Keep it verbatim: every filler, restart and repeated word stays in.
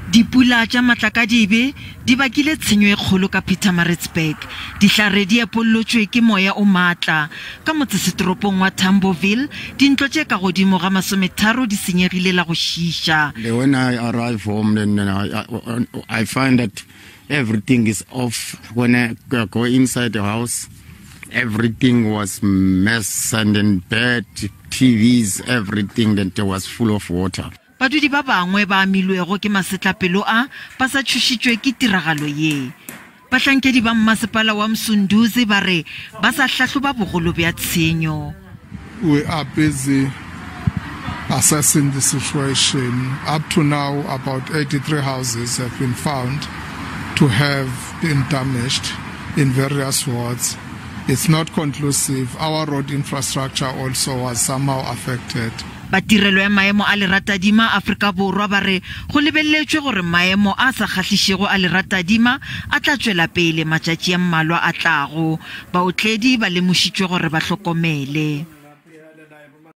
Dipula tša matlakadibe di bakile tshenyo e kgolo ka Pietermaritzburg. Dihlare di epollotšwe ke moya o matla. Ka motsesetoropong wa Tamborville, dintlo tše ka godimo ga masometharo di senyegile la go šiša. When I arrive home, then I, I find that everything is off. When I go inside the house, everything was mess and then bed, T Vs, everything that was full of water. Badudi ba bangwe ba amilwego ke masetlapelo a ba sa tšhošitšwe ke tiragalo ye. Bahlankedi ba mmasepala wa Msunduzi ba re ba sa hlahloba bogolo bja tshenyo. We are busy assessing the situation. Up to now, about eighty-three houses have been found to have been damaged in various wards. It's not conclusive. Our road infrastructure also was somehow affected. Batirelo ya maemo a leratadima Afrika Borwa ba re go lebeletswe gore maemo a sa kgahlishego a leratadima a tla tswela pele matšatši a mmalwa a tlago. Baotledi ba lemošitšwe gore ba hlokomele.